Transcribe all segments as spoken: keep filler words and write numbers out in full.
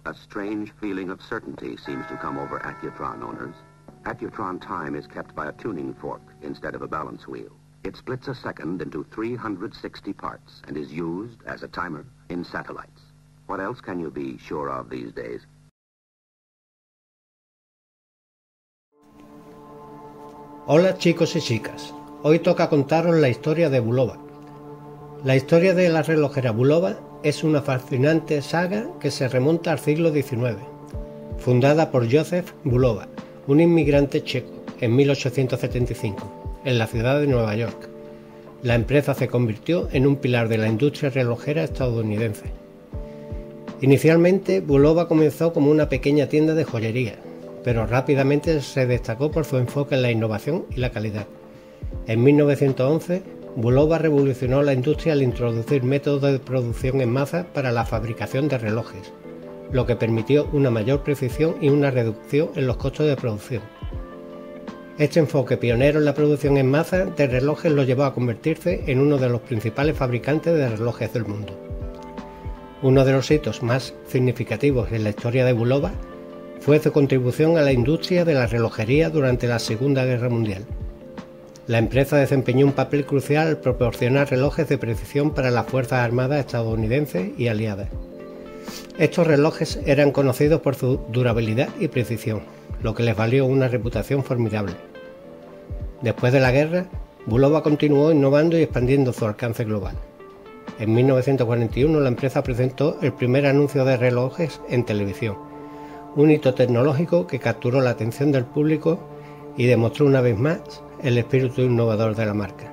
A strange feeling of certainty seems to come over Accutron owners. Accutron time is kept by a tuning fork instead of a balance wheel. It splits a second into three hundred sixty parts and is used as a timer in satellites. What else can you be sure of these days? Hola chicos y chicas, hoy toca contaros la historia de Bulova. La historia de la relojera Bulova es una fascinante saga que se remonta al siglo diecinueve, fundada por Joseph Bulova, un inmigrante checo, en mil ochocientos setenta y cinco, en la ciudad de Nueva York. La empresa se convirtió en un pilar de la industria relojera estadounidense. Inicialmente, Bulova comenzó como una pequeña tienda de joyería, pero rápidamente se destacó por su enfoque en la innovación y la calidad. En mil novecientos once, Bulova revolucionó la industria al introducir métodos de producción en masa para la fabricación de relojes, lo que permitió una mayor precisión y una reducción en los costos de producción. Este enfoque pionero en la producción en masa de relojes lo llevó a convertirse en uno de los principales fabricantes de relojes del mundo. Uno de los hitos más significativos en la historia de Bulova fue su contribución a la industria de la relojería durante la Segunda Guerra Mundial. La empresa desempeñó un papel crucial al proporcionar relojes de precisión para las Fuerzas Armadas estadounidenses y aliadas. Estos relojes eran conocidos por su durabilidad y precisión, lo que les valió una reputación formidable. Después de la guerra, Bulova continuó innovando y expandiendo su alcance global. En mil novecientos cuarenta y uno la empresa presentó el primer anuncio de relojes en televisión, un hito tecnológico que capturó la atención del público y demostró una vez más el espíritu innovador de la marca.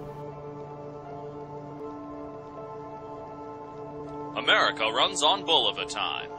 America runs on Bulova time.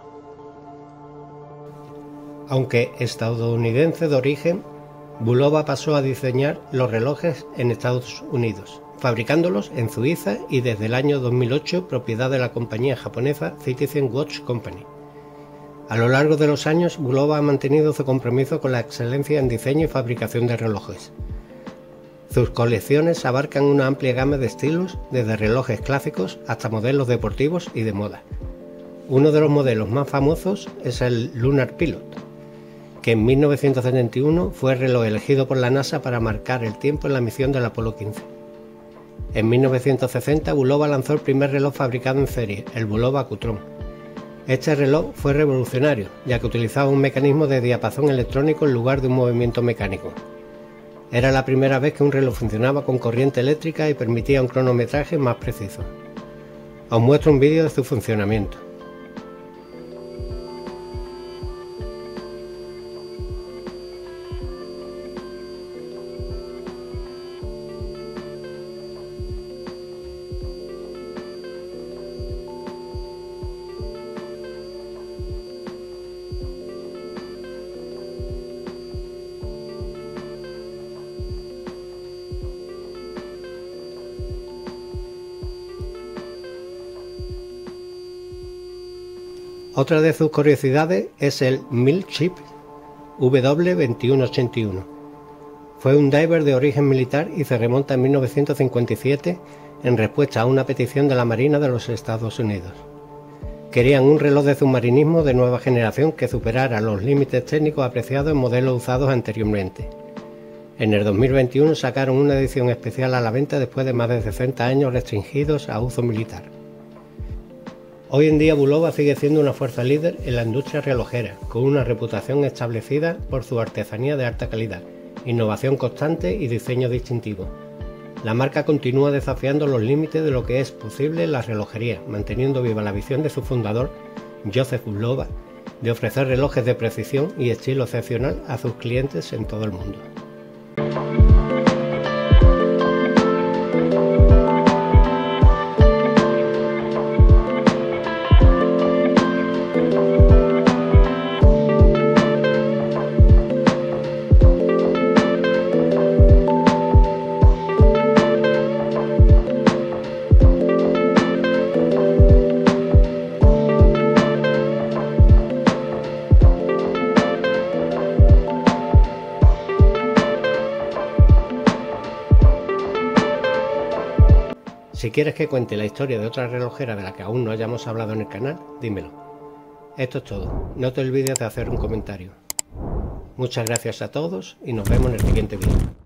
Aunque estadounidense de origen, Bulova pasó a diseñar los relojes en Estados Unidos, fabricándolos en Suiza y desde el año dos mil ocho propiedad de la compañía japonesa Citizen Watch Company. A lo largo de los años, Bulova ha mantenido su compromiso con la excelencia en diseño y fabricación de relojes. Sus colecciones abarcan una amplia gama de estilos, desde relojes clásicos hasta modelos deportivos y de moda. Uno de los modelos más famosos es el Lunar Pilot, que en mil novecientos setenta y uno fue el reloj elegido por la NASA para marcar el tiempo en la misión del Apolo quince. En mil novecientos sesenta, Bulova lanzó el primer reloj fabricado en serie, el Bulova Accutron. Este reloj fue revolucionario, ya que utilizaba un mecanismo de diapasón electrónico en lugar de un movimiento mecánico. Era la primera vez que un reloj funcionaba con corriente eléctrica y permitía un cronometraje más preciso. Os muestro un vídeo de su funcionamiento. Otra de sus curiosidades es el Milchip W veintiuno ochenta y uno. Fue un diver de origen militar y se remonta en mil novecientos cincuenta y siete en respuesta a una petición de la Marina de los Estados Unidos. Querían un reloj de submarinismo de nueva generación que superara los límites técnicos apreciados en modelos usados anteriormente. En el dos mil veintiuno sacaron una edición especial a la venta después de más de sesenta años restringidos a uso militar. Hoy en día Bulova sigue siendo una fuerza líder en la industria relojera, con una reputación establecida por su artesanía de alta calidad, innovación constante y diseño distintivo. La marca continúa desafiando los límites de lo que es posible en la relojería, manteniendo viva la visión de su fundador, Joseph Bulova, de ofrecer relojes de precisión y estilo excepcional a sus clientes en todo el mundo. Si quieres que cuente la historia de otra relojera de la que aún no hayamos hablado en el canal, dímelo. Esto es todo. No te olvides de hacer un comentario. Muchas gracias a todos y nos vemos en el siguiente vídeo.